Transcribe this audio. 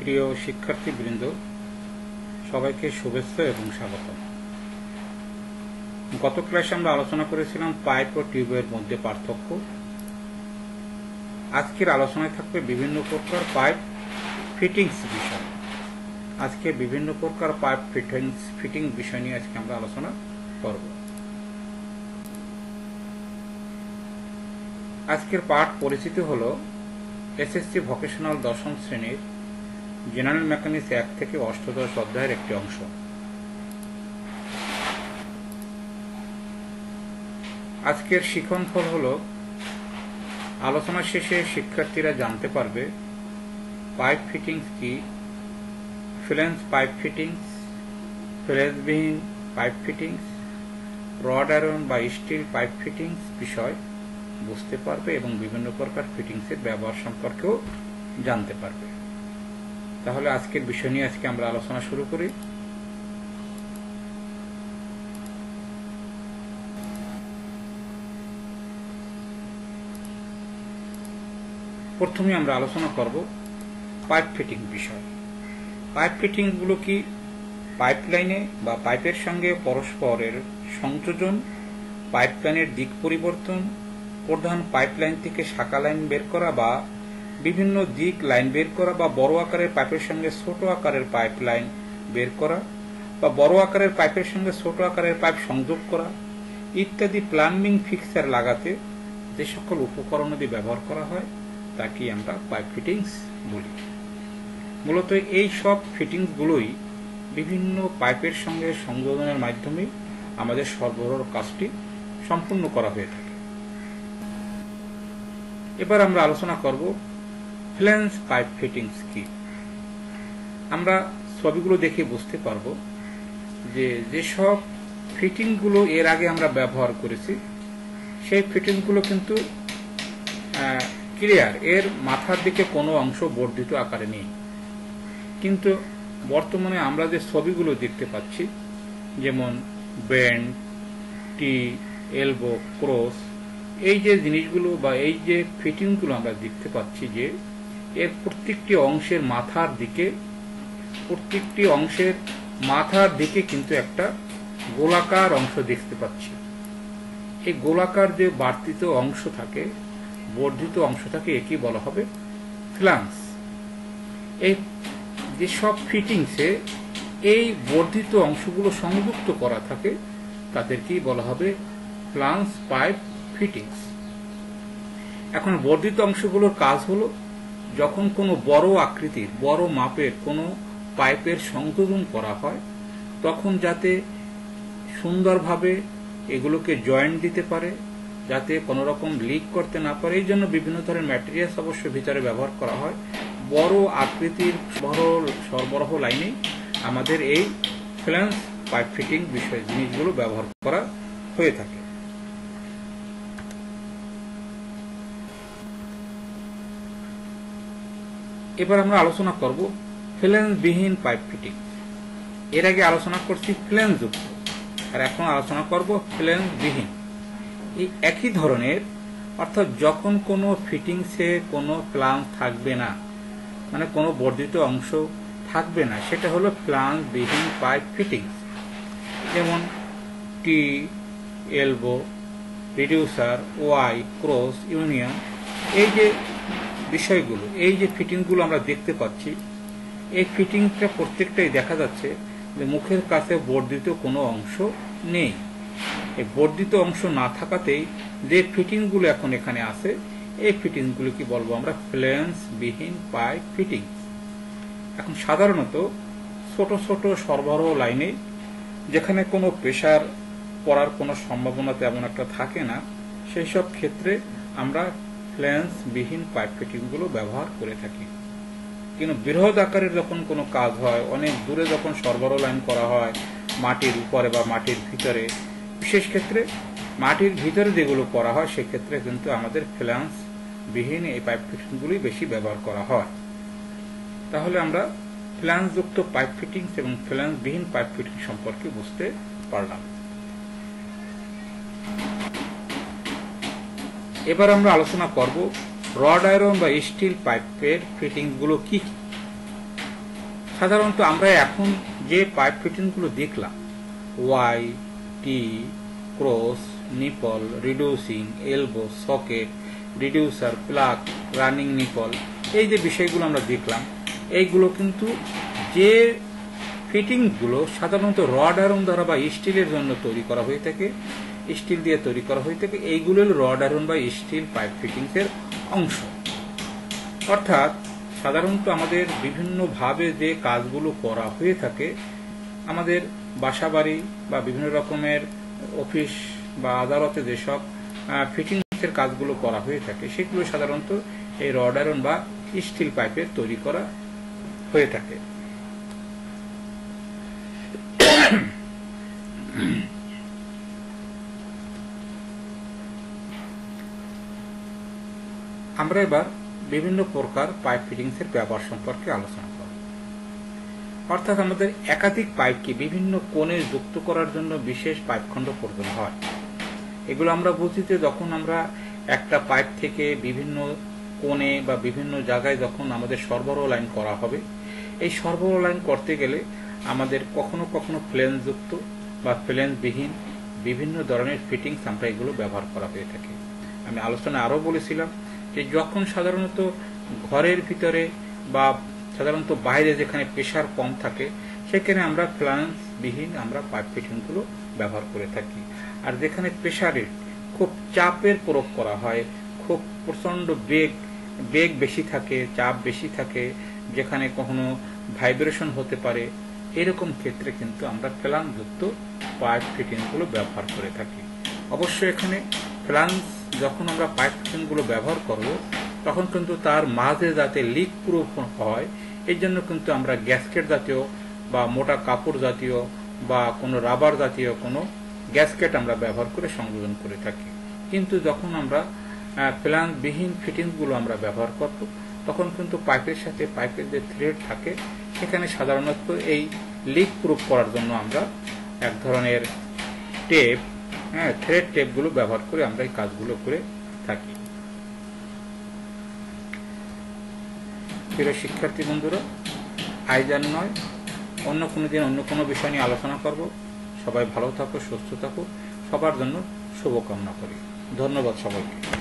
প্রিয় শিক্ষার্থীবৃন্দ, সবাইকে শুভেচ্ছা এবং স্বাগত। গত ক্লাসে আমরা আলোচনা করেছিলাম পাইপ ও টিউবের মধ্যে পার্থক্য। আজকের আলোচনায় থাকবে বিভিন্ন প্রকার পাইপ ফিটিংস বিষয়। আজকে বিভিন্ন প্রকার পাইপ ফিটিংস বিষয় নিয়ে আজকে আমরা আলোচনা করব। আজকের পাঠ পরিচিতি হলো এসএসসি ভোকেশনাল দশম শ্রেণীর জেনারেল মেকানিক্স 1 থেকে অষ্টাদশ অধ্যায়ের একটি অংশ। আজকের শিক্ষণফল হলো আলোচনা শেষে শিক্ষার্থীরা জানতে পারবে পাইপ ফিটিংস কি, ফ্লেঞ্জ পাইপ ফিটিংস, ফ্লেঞ্জবিহীন পাইপ ফিটিংস, রড আয়রন বা স্টিল পাইপ ফিটিংস বিষয় বুঝতে পারবে এবং বিভিন্ন প্রকার ফিটিংসের ব্যবহার সম্পর্কেও জানতে পারবে। তাহলে আজকের বিষয় নিয়ে আজকে আমরা আলোচনা শুরু করি। প্রথমে আমরা আলোচনা করব পাইপ ফিটিং বিষয়। পাইপ ফিটিং গুলো কি? পাইপলাইনে বা পাইপের সঙ্গে পরস্পরের সংযোজন, পাইপলাইনের দিক পরিবর্তন, প্রধান পাইপলাইন থেকে শাখা লাইন বের করা বা বিভিন্ন দিক লাইন বের করা, বা বড় আকারের পাইপের সঙ্গে ছোট আকারের পাইপ লাইন বের করা, বা বড় আকারের পাইপের সঙ্গে ছোট আকারের পাইপ সংযোগ করা ইত্যাদি প্লাম্বিং ফিক্সার লাগাতে যে সকল উপকরণাদি ব্যবহার করা হয় তাকে আমরা পাইপ ফিটিংস বলি। মূলত এই সব ফিটিংস গুলোই বিভিন্ন পাইপের সঙ্গে সংযোজনের মাধ্যমে আমাদের সরবরাহ কাজটি সম্পূর্ণ করা হয়ে থাকে। এবার আমরা আলোচনা করব ফ্লেঞ্জ পাইপ ফিটিংস কি। আমরা ছবিগুলো দেখে বুঝতে পারবো যে যেসব ফিটিংগুলো এর আগে আমরা ব্যবহার করেছি সেই ফিটিংগুলো কিন্তু ক্লিয়ার, এর মাথার দিকে কোনো অংশ বর্ধিত আকারে নেই। কিন্তু বর্তমানে আমরা যে ছবিগুলো দেখতে পাচ্ছি, যেমন বেন্ড, টি, এলবো, ক্রস, এই যে জিনিসগুলো বা এই যে ফিটিংগুলো আমরা দেখতে পাচ্ছি যে এর প্রত্যেকটি অংশের মাথার দিকে কিন্তু একটা গোলাকার অংশ দেখতে পাচ্ছি। এই গোলাকার যে বর্ধিত অংশ থাকে একে বলা হবে ফ্লাঞ্জ। এই যেসব ফিটিংসে এই বর্ধিত অংশগুলো সংযুক্ত করা থাকে তাদেরকেই বলা হবে ফ্লাঞ্জ পাইপ ফিটিংস। এখন বর্ধিত অংশগুলোর কাজ হলো যখন কোনো বড় আকৃতির, বড় মাপের কোনো পাইপের সংযোজন করা হয় তখন যাতে সুন্দরভাবে এগুলোকে জয়েন্ট দিতে পারে, যাতে কোনো রকম লিক করতে না পারে, এই জন্য বিভিন্ন ধরনের ম্যাটেরিয়ালস অবশ্য ভিতরে ব্যবহার করা হয়। বড় আকৃতির বড় সরবরাহ লাইনে আমাদের এই ফ্লেঞ্জ পাইপ ফিটিং বিষয় জিনিসগুলো ব্যবহার করা হয়ে থাকে। এবার আমরা আলোচনা করব ফ্লেঞ্জবিহীন পাইপ ফিটিং। এর আগে আলোচনা করছি ফ্লেঞ্জযুক্ত, আর এখন আলোচনা করব ফ্লেঞ্জবিহীন। এই একই ধরনের, অর্থাৎ যখন কোনো ফিটিংসে কোনো ফ্লাঞ্জ থাকবে না, মানে কোনো বর্ধিত অংশ থাকবে না, সেটা হলো ফ্লাঞ্জবিহীন পাইপ ফিটিংস। যেমন tee, elbow, reducer, Y, cross, union, এই যে বিষয়গুলো, এই যে ফিটিংগুলো আমরা দেখতে পাচ্ছি, এই ফিটিংটা প্রত্যেকটাই দেখা যাচ্ছে যে মুখের কাছে বর্ধিত কোনো অংশ নেই। এই বর্ধিত অংশ না থাকাতেই যে ফিটিংগুলো এখন এখানে আছে এই ফিটিংগুলো কি বলবো আমরা ফ্লেঞ্জবিহীন পাইপ ফিটিংস। এখন সাধারণত ছোট ছোট সরবরাহ লাইনে যেখানে কোনো প্রেসার পড়ার কোনো সম্ভাবনা তেমন একটা থাকে না, সেই সব ক্ষেত্রে আমরা ফ্লেঞ্জবিহীন পাইপ ফিটিংগুলো ব্যবহার করে থাকি। কিন্তু বৃহৎ আকারের যখন কোনো কাজ হয়, অনেক দূরে যখন সরবরাহ লাইন করা হয় মাটির উপরে বা মাটির ভিতরে, বিশেষ ক্ষেত্রে মাটির ভিতরে যেগুলো করা হয় সেক্ষেত্রে কিন্তু আমাদের ফ্লেঞ্জবিহীন এই পাইপ ফিটিংগুলোই বেশি ব্যবহার করা হয়। তাহলে আমরা ফ্লেঞ্জযুক্ত পাইপ ফিটিংস এবং ফ্লেঞ্জবিহীন পাইপ ফিটিং সম্পর্কে বুঝতে পারলাম। এবার আমরা আলোচনা করব রড আয়রন বা স্টিল পাইপের ফিটিংসগুলো কি কি। সাধারণত আমরা এখন যে পাইপ ফিটিংগুলো দেখলাম, Y, tee, cross, nipple, reducing, elbow, socket, reducer, plug, running nipple, এই যে বিষয়গুলো আমরা দেখলাম, এইগুলো কিন্তু যে ফিটিংসগুলো সাধারণত রড আয়রন দ্বারা বা স্টিলের জন্য তৈরি করা হয়ে থাকে, স্টিল দিয়ে তৈরি করা হয়ে থাকে, এইগুলো রড আয়রন বা স্টিল পাইপ ফিটিংসের অংশ। অর্থাৎ সাধারণত আমাদের বিভিন্নভাবে যে কাজগুলো করা হয়ে থাকে, আমাদের বাসাবাড়ি বা বিভিন্ন রকমের অফিস বা আদালতে যেসব ফিটিংসের কাজগুলো করা হয়ে থাকে, সেগুলো সাধারণত এই রড আয়রন বা স্টিল পাইপের তৈরি করা হয়ে থাকে। আমরা এবার বিভিন্ন প্রকার পাইপ ফিটিংসের ব্যবহার সম্পর্কে আলোচনা করব। অর্থাৎ আমাদের একাধিক পাইপকে বিভিন্ন কোণে যুক্ত করার জন্য বিশেষ পাইপ খণ্ড প্রয়োজন হয়। এগুলো আমরা বুঝি যে যখন আমরা একটা পাইপ থেকে বিভিন্ন কোণে বা বিভিন্ন জায়গায় যখন আমাদের সরবরাহ লাইন করা হবে, এই সরবরাহ লাইন করতে গেলে আমাদের কখনো কখনো ফ্লেঞ্জযুক্ত বা ফ্লেঞ্জবিহীন বিভিন্ন ধরনের ফিটিংস আমরা এগুলো ব্যবহার করা হয়ে থাকে। আমি আলোচনায় আরও বলেছিলাম যে যখন সাধারণত ঘরের ভিতরে বা সাধারণত বাইরে যেখানে প্রেশার কম থাকে, সেখানে আমরা ফ্লেঞ্জবিহীন আমরা পাইপ ফিটিংগুলো ব্যবহার করে থাকি। আর যেখানে প্রেশারের খুব চাপের প্রয়োগ করা হয়, খুব প্রচণ্ড বেগ বেশি থাকে, চাপ বেশি থাকে, যেখানে কখনো ভাইব্রেশন হতে পারে, এরকম ক্ষেত্রে কিন্তু আমরা ফ্ল্যাঞ্জযুক্ত পাইপ ফিটিংগুলো ব্যবহার করে থাকি। অবশ্যই এখানে ফ্ল্যাঞ্জ যখন আমরা পাইপ ফিটিংগুলো ব্যবহার করব, তখন কিন্তু তার মাঝে যাতে লিক প্রুফ হয়, এই জন্য কিন্তু আমরা গ্যাসকেট জাতীয় বা মোটা কাপড় জাতীয় বা কোনো রাবার জাতীয় কোনো গ্যাসকেট আমরা ব্যবহার করে সংযোজন করে থাকি। কিন্তু যখন আমরা ফ্ল্যাঞ্জবিহীন ফিটিংসগুলো আমরা ব্যবহার করব, তখন কিন্তু পাইপের সাথে পাইপের যে থ্রেড থাকে, সেখানে সাধারণত এই লিক প্রুফ করার জন্য আমরা এক ধরনের টেপ, থ্রেড টেপগুলো ব্যবহার করে আমরা এই কাজগুলো করে থাকি। প্রিয় শিক্ষার্থী বন্ধুরা, আজ আর নয়, অন্য কোনো দিন অন্য কোনো বিষয় নিয়ে আলোচনা করব। সবাই ভালো থাকো, সুস্থ থাকো, সবার জন্য শুভকামনা করি। ধন্যবাদ সবাইকে।